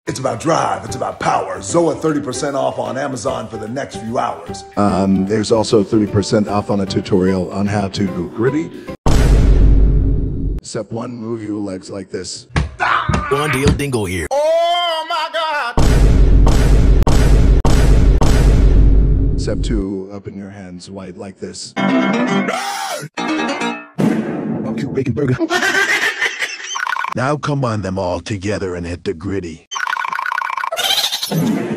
It's about drive, it's about power. Zoa 30% off on Amazon for the next few hours. There's also 30% off on a tutorial on how to do griddy. Step 1, move your legs like this. One deal dingo here. Oh my God! Step 2, open your hands wide like this. Okay, bacon burger. Now combine them all together and hit the griddy.